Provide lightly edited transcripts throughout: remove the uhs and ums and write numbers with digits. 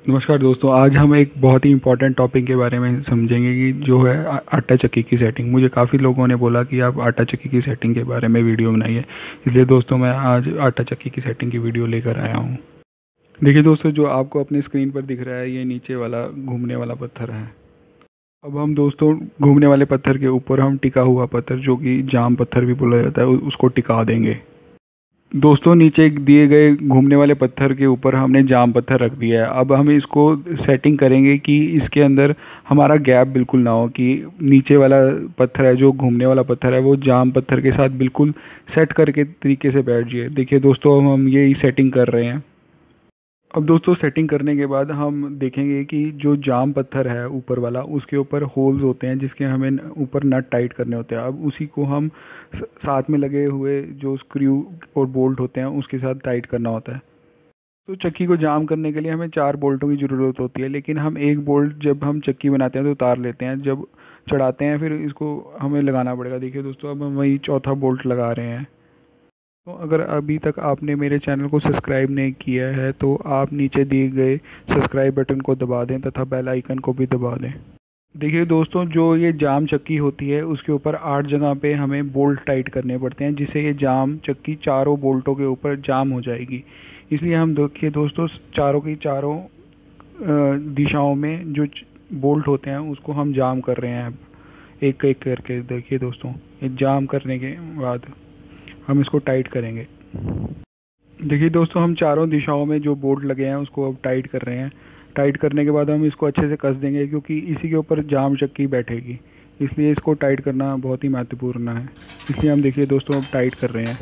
नमस्कार दोस्तों, आज हम एक बहुत ही इम्पोर्टेंट टॉपिक के बारे में समझेंगे कि जो है आटा चक्की की सेटिंग। मुझे काफ़ी लोगों ने बोला कि आप आटा चक्की की सेटिंग के बारे में वीडियो बनाइए, इसलिए दोस्तों मैं आज आटा चक्की की सेटिंग की वीडियो लेकर आया हूँ। देखिए दोस्तों, जो आपको अपनी स्क्रीन पर दिख रहा है ये नीचे वाला घूमने वाला पत्थर है। अब हम दोस्तों घूमने वाले पत्थर के ऊपर हम टिका हुआ पत्थर, जो कि जाम पत्थर भी बोला जाता है, उसको टिका देंगे। दोस्तों नीचे दिए गए घूमने वाले पत्थर के ऊपर हमने जाम पत्थर रख दिया है। अब हम इसको सेटिंग करेंगे कि इसके अंदर हमारा गैप बिल्कुल ना हो, कि नीचे वाला पत्थर है जो घूमने वाला पत्थर है वो जाम पत्थर के साथ बिल्कुल सेट करके तरीके से बैठ जाए। देखिए दोस्तों, हम यही सेटिंग कर रहे हैं। अब दोस्तों सेटिंग करने के बाद हम देखेंगे कि जो जाम पत्थर है ऊपर वाला, उसके ऊपर होल्स होते हैं जिसके हमें ऊपर नट टाइट करने होते हैं। अब उसी को हम साथ में लगे हुए जो स्क्रू और बोल्ट होते हैं उसके साथ टाइट करना होता है। तो चक्की को जाम करने के लिए हमें 4 बोल्टों की ज़रूरत होती है, लेकिन हम एक बोल्ट जब हम चक्की बनाते हैं तो उतार लेते हैं, जब चढ़ाते हैं फिर इसको हमें लगाना पड़ेगा। देखिए दोस्तों, अब हम वही चौथा बोल्ट लगा रहे हैं। तो अगर अभी तक आपने मेरे चैनल को सब्सक्राइब नहीं किया है तो आप नीचे दिए गए सब्सक्राइब बटन को दबा दें तथा बेल आइकन को भी दबा दें। देखिए दोस्तों, जो ये जाम चक्की होती है उसके ऊपर 8 जगह पे हमें बोल्ट टाइट करने पड़ते हैं, जिससे ये जाम चक्की चारों बोल्टों के ऊपर जाम हो जाएगी। इसलिए हम देखिए दोस्तों, चारों की चारों दिशाओं में जो बोल्ट होते हैं उसको हम जाम कर रहे हैं। अब एक एक करके देखिए दोस्तों, ये जाम करने के बाद हम इसको टाइट करेंगे। देखिए दोस्तों, हम चारों दिशाओं में जो बोल्ट लगे हैं उसको अब टाइट कर रहे हैं। टाइट करने के बाद हम इसको अच्छे से कस देंगे, क्योंकि इसी के ऊपर जाम चक्की बैठेगी, इसलिए इसको टाइट करना बहुत ही महत्वपूर्ण है। इसलिए हम देखिए दोस्तों अब टाइट कर रहे हैं।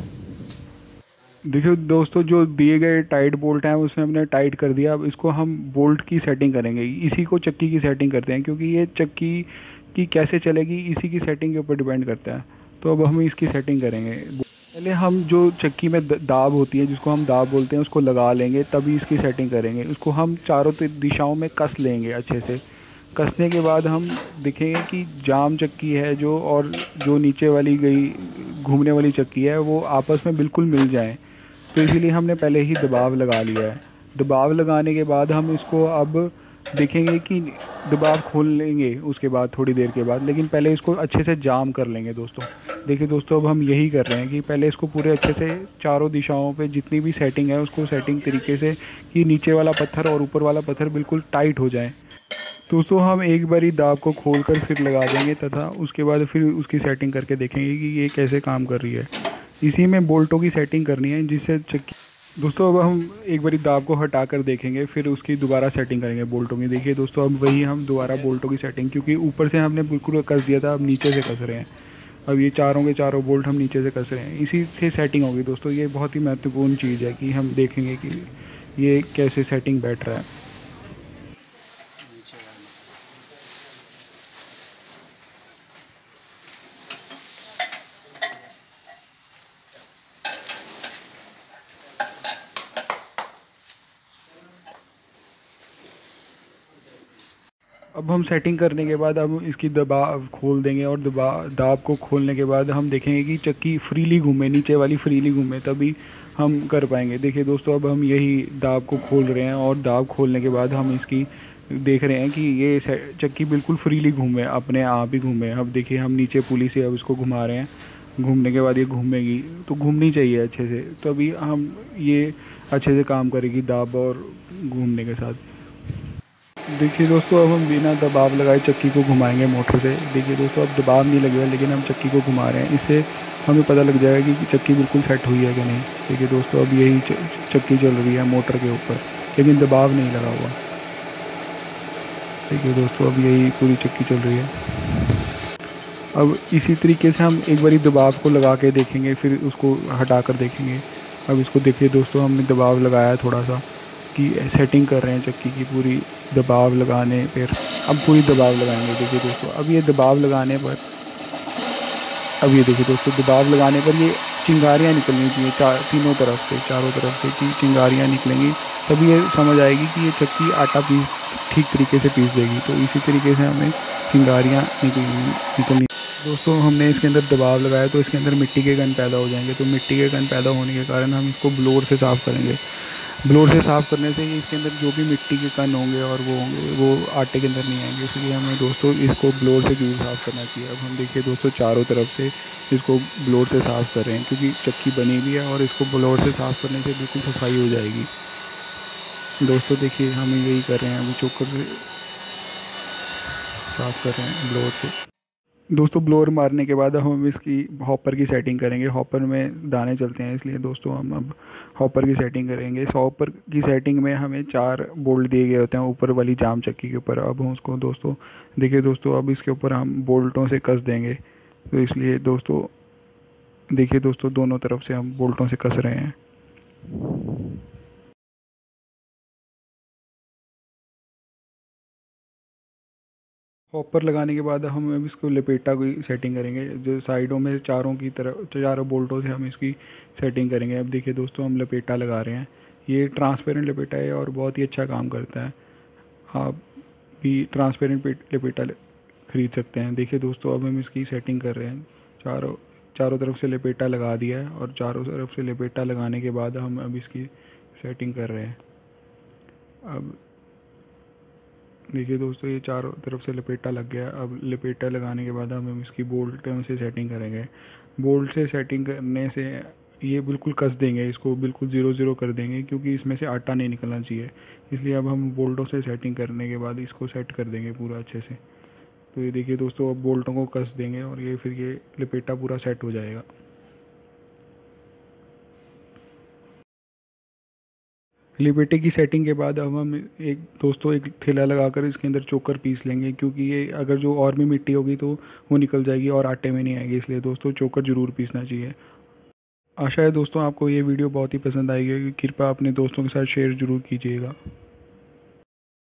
देखिए दोस्तों, जो दिए गए टाइट बोल्ट हैं उसमें हमने टाइट कर दिया। अब इसको हम बोल्ट की सेटिंग करेंगे, इसी को चक्की की सेटिंग करते हैं, क्योंकि ये चक्की की कैसे चलेगी इसी की सेटिंग के ऊपर डिपेंड करता है। तो अब हम इसकी सेटिंग करेंगे। पहले हम जो चक्की में दाब होती है, जिसको हम दाब बोलते हैं, उसको लगा लेंगे, तभी इसकी सेटिंग करेंगे। उसको हम चारों दिशाओं में कस लेंगे अच्छे से। कसने के बाद हम देखेंगे कि जाम चक्की है जो और जो नीचे वाली गई घूमने वाली चक्की है वो आपस में बिल्कुल मिल जाएं। तो इसीलिए हमने पहले ही दबाव लगा लिया है। दबाव लगाने के बाद हम इसको अब देखेंगे कि दबाव खोल लेंगे उसके बाद थोड़ी देर के बाद, लेकिन पहले इसको अच्छे से जाम कर लेंगे दोस्तों। देखिए दोस्तों, अब हम यही कर रहे हैं कि पहले इसको पूरे अच्छे से चारों दिशाओं पे जितनी भी सेटिंग है उसको सेटिंग तरीके से कि नीचे वाला पत्थर और ऊपर वाला पत्थर बिल्कुल टाइट हो जाए। दोस्तों हम एक बारी दाब को खोल कर फिर लगा देंगे तथा उसके बाद फिर उसकी सेटिंग करके देखेंगे कि ये कैसे काम कर रही है। इसी में बोल्टों की सेटिंग करनी है जिससे चक्की। दोस्तों अब हम एक बारी दाब को हटा कर देखेंगे, फिर उसकी दोबारा सेटिंग करेंगे बोल्टों की। देखिए दोस्तों, अब वही हम दोबारा बोल्टों की सेटिंग, क्योंकि ऊपर से हमने बिल्कुल कस दिया था, अब नीचे से कस रहे हैं। अब ये चारों के चारों बोल्ट हम नीचे से कस रहे हैं, इसी से सेटिंग होगी दोस्तों। ये बहुत ही महत्वपूर्ण चीज़ है कि हम देखेंगे कि ये कैसे सेटिंग बैठ रहा है। अब हम सेटिंग करने के बाद अब इसकी दबाव खोल देंगे, और दाब को खोलने के बाद हम देखेंगे कि चक्की फ्रीली घूमे, नीचे वाली फ्रीली घूमे, तभी हम कर पाएंगे। देखिए दोस्तों, अब हम यही दाब को खोल रहे हैं, और दाब खोलने के बाद हम इसकी देख रहे हैं कि ये चक्की बिल्कुल फ्रीली घूमे, अपने आप ही घूमे। अब देखिए हम नीचे पुली से अब इसको घुमा रहे हैं। घूमने के बाद ये घूमेगी, तो घूमनी चाहिए अच्छे से, तभी हम ये अच्छे से काम करेगी दाब और घूमने के साथ। देखिए दोस्तों, अब हम बिना दबाव लगाए चक्की को घुमाएंगे मोटर से। देखिए दोस्तों, अब दबाव नहीं लगेगा, लेकिन हम चक्की को घुमा रहे हैं, इससे हमें पता लग जाएगा कि चक्की बिल्कुल सेट हुई है कि नहीं। देखिए दोस्तों, अब यही चक्की चल रही है मोटर के ऊपर, लेकिन दबाव नहीं लगा हुआ। देखिए दोस्तों, अब यही पूरी चक्की चल रही है। अब इसी तरीके से हम एक बारी दबाव को लगा के देखेंगे, फिर उसको हटा कर देखेंगे। अब इसको देखिए दोस्तों, हमने दबाव लगाया थोड़ा सा कि सेटिंग कर रहे हैं चक्की की पूरी। दबाव लगाने पर अब पूरी दबाव लगाएंगे। देखिए दोस्तों, अब ये दबाव लगाने पर, अब ये देखिए दोस्तों, दबाव लगाने पर ये चिंगारियाँ निकलनी चाहिए तीनों तरफ से, चारों तरफ से कि चिंगारियाँ निकलेंगी, तभी ये समझ आएगी कि ये चक्की आटा ठीक तरीके से पीस देगी। तो इसी तरीके से हमें चिंगारियाँ निकलनी। दोस्तों हमने इसके अंदर दबाव लगाया तो इसके अंदर मिट्टी के कण पैदा हो जाएंगे, तो मिट्टी के कण पैदा होने के कारण हम इसको ब्लोर से साफ़ करेंगे। ब्लोर से साफ़ करने से ये इसके अंदर जो भी मिट्टी के कण होंगे और वो होंगे वो आटे के अंदर नहीं आएंगे, इसलिए हमें दोस्तों इसको ब्लोर से जरूर साफ़ करना चाहिए। अब हम देखिए दोस्तों चारों तरफ से इसको ब्लोर से साफ़ कर रहे हैं, क्योंकि चक्की बनी हुई है और इसको ब्लोर से साफ़ करने से बिल्कुल सफाई हो जाएगी। दोस्तों देखिए हम यही कर रहे हैं, अभी चोकर से साफ़ कर रहे हैं ब्लोर से। दोस्तों ब्लोअर मारने के बाद हम इसकी हॉपर की सेटिंग करेंगे। हॉपर में दाने चलते हैं, इसलिए दोस्तों हम अब हॉपर की सेटिंग करेंगे। इस हॉपर की सेटिंग में हमें 4 बोल्ट दिए गए होते हैं ऊपर वाली जाम चक्की के ऊपर। अब हम उसको दोस्तों देखिए दोस्तों अब इसके ऊपर हम बोल्टों से कस देंगे, तो इसलिए दोस्तों देखिए दोस्तों दोनों तरफ से हम बोल्टों से कस रहे हैं। हॉपर लगाने के बाद हम अब इसको लपेटा की सेटिंग करेंगे, जो साइडों में चारों की तरफ चारों बोल्टों से हम इसकी सेटिंग करेंगे। अब देखिए दोस्तों हम लपेटा लगा रहे हैं, ये ट्रांसपेरेंट लपेटा है और बहुत ही अच्छा काम करता है। आप भी ट्रांसपेरेंट लपेटा खरीद सकते हैं। देखिए दोस्तों अब हम इसकी सेटिंग कर रहे हैं, चारों चारों तरफ से लपेटा लगा दिया है और चारों तरफ से लपेटा लगाने के बाद हम अब इसकी सेटिंग कर रहे हैं। अब देखिए दोस्तों ये चारों तरफ से लपेटा लग गया। अब लपेटा लगाने के बाद हम इसकी बोल्टों से सेटिंग करेंगे। बोल्ट से सेटिंग करने से ये बिल्कुल कस देंगे, इसको बिल्कुल ज़ीरो ज़ीरो कर देंगे, क्योंकि इसमें से आटा नहीं निकलना चाहिए। इसलिए अब हम बोल्टों से सेटिंग करने के बाद इसको सेट कर देंगे पूरा अच्छे से। तो ये देखिए दोस्तों अब बोल्टों को कस देंगे और ये फिर ये लपेटा पूरा सेट हो जाएगा। लिबर्टी की सेटिंग के बाद अब हम एक दोस्तों एक थैला लगाकर इसके अंदर चोकर पीस लेंगे, क्योंकि ये अगर जो और भी मिट्टी होगी तो वो निकल जाएगी और आटे में नहीं आएगी, इसलिए दोस्तों चोकर ज़रूर पीसना चाहिए। आशा है दोस्तों आपको ये वीडियो बहुत ही पसंद आएगी, कृपया अपने दोस्तों के साथ शेयर ज़रूर कीजिएगा।